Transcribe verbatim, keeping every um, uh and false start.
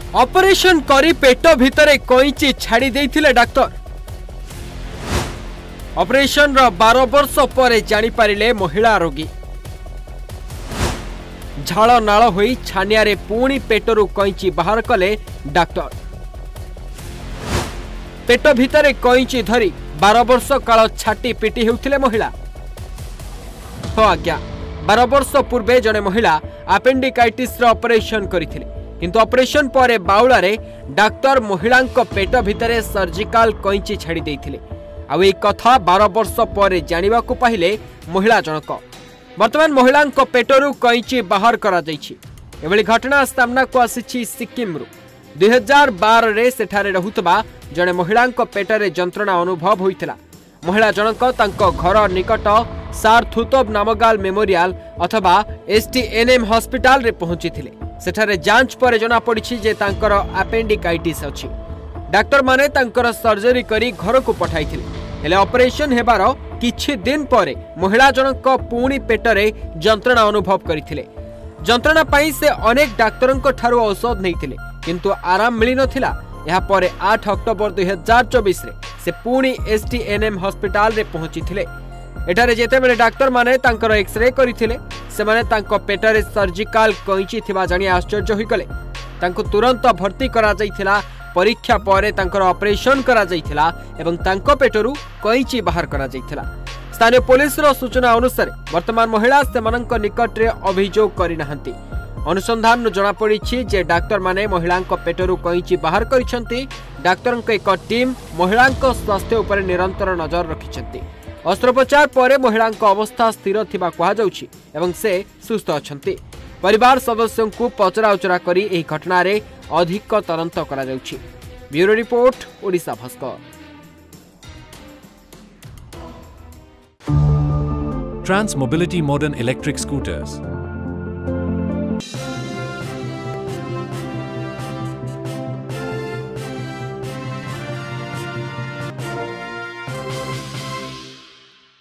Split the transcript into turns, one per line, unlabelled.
Operation करी पेट भितर कईची छाड़ी देथिले डाक्टर। ऑपरेशन रो बारह वर्ष पर जानी पारिले महिला रोगी। झाल नाल होई छानिया रे पुणी पेटरू कईची बाहर कले डाक्टर। पेट भितर कईची धरी बारह वर्ष काल छाटी पिटी हेउथिले महिला। हो आज्ञा, बारह वर्ष पूर्वे जने महिला अपेंडिकाइटिस रो ऑपरेशन करिथिले, किंतु ऑपरेशन पर बाउला रे डाक्टर महिला पेट भितर सर्जिकल कईची छाड़ी देथिले। आउ ए कथा बारह वर्ष पर जानिबा को पाहिले महिला जनक। वर्तमान महिला पेटरू कईची बाहर करा जायछि। एभली घटना सामना को आसीछि सिक्किम रु। दुई हजार बारह रे सेठारे रहुतबा जने महिला पेटरे जंत्रणा अनुभव होइतिला। महिला जनक तांको घर निकट सारथुतब नामगाल मेमोरियल अथवा एसटीएनएम हॉस्पिटल रे पहुंचीथिले। सेठारे जांच पर जना पड़िछि जे तांकर अपेंडिकाइटिस अछि। डाक्टर माने तांकर सर्जरी करी घर को पठाइथिले, हेले ऑपरेशन हेबार किछि दिन परे महिला जनक पुणी पेटरे जंत्रणा अनुभव करिथिले। जंत्रणा पाई से अनेक डाक्तरंक ठारू औषध नैथिले, किंतु आराम मिली नथिला। यहा परे आठ अक्टोबर दुई हजार चौबीस रे से पुणी एसटीएनएम हॉस्पिटल रे पहुंचीथिले। एठारे जेते बेले डाक्टर माने तांकर एक्सरे करिथिले, से माने तांको पेटरे सर्जिकल कईची थिबा जानि आश्चर्य होई गले। तांको तुरंत भर्ती करा जाइथिला। परीक्षा परे तांकर ऑपरेशन करा जाइथिला एवं तांको पेटरू कईची बाहर करा जाइथिला। स्थानीय पुलिस रो सूचना अनुसार वर्तमान महिला सेमानंक निकट रे अभियोग करि नाहंती। अनुसंधान नु जणा पड़िछि जे डाक्टर माने महिलांक पेटरू कईची बाहर करिसंती। डाक्टरंक एक टीम महिलांक स्वास्थ्य उपर निरंतर नजर रखिसंती। अस्त्रोपचार परे महिलांक अवस्था स्थिर थिबा कहा जाउछि एवं से सुस्थ अछंती। परिवार सदस्यों को पचरा उचरा करी एही घटना रे अधिक तदंत करा जाउछि। Bureau report, Odisha Bhaskar.
Trans Mobility Modern Electric Scooters